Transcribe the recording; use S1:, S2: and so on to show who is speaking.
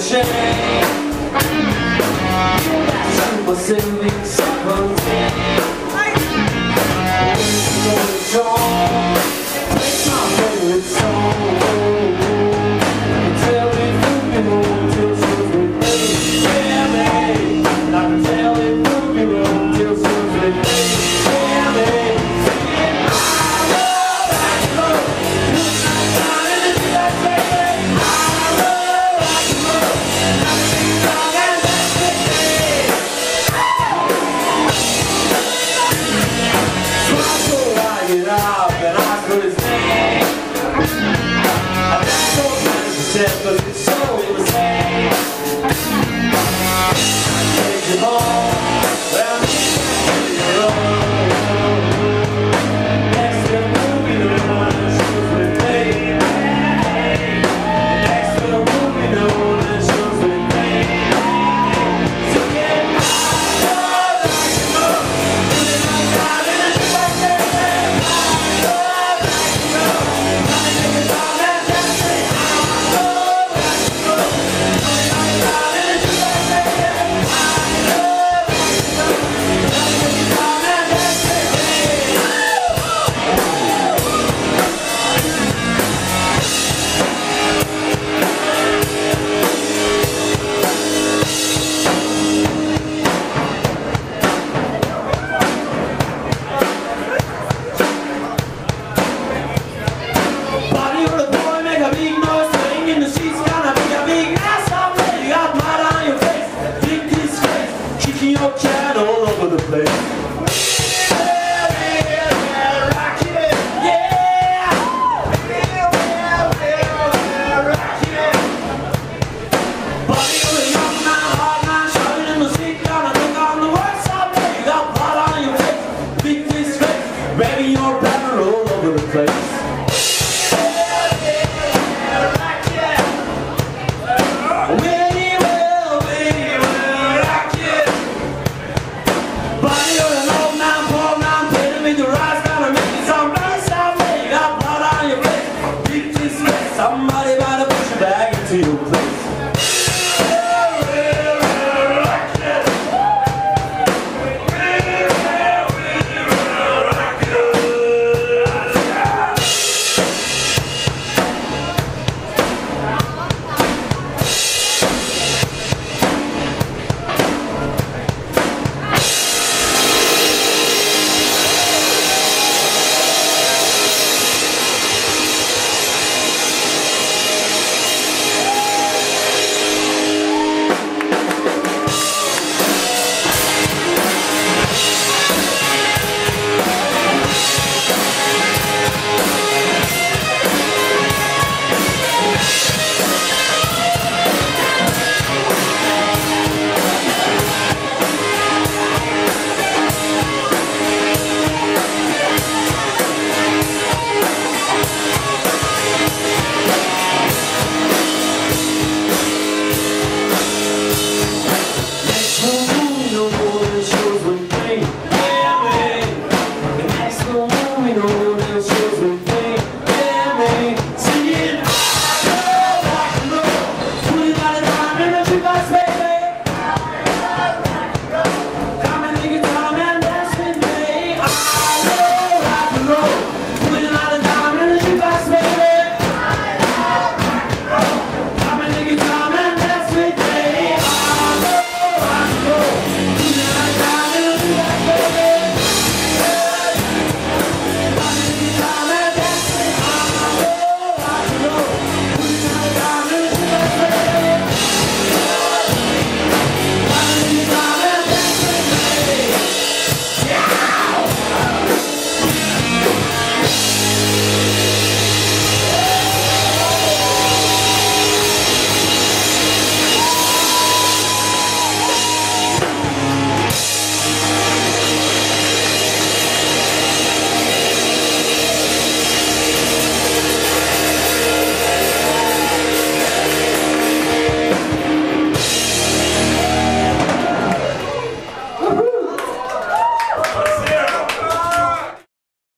S1: shame. Some were sailing, some were dead. Going strong, it's my favorite song. Tell me who you want till someone's with me. Yeah, babe. I can tell it who you want till someone's with me. Yeah, babe. Get up and I could his name. I got so many % but it's so insane. I take you home, well I'm next to the movie, the one that shows with me. Next to the movie, the one that shows with me. So get out like you know, living outside in a new all over the place. Body of a young man, hard man, shouting in the seat, down and look on the worst someday. You got blood on your face, big disgrace, baby, you're rapper all over the place. Somebody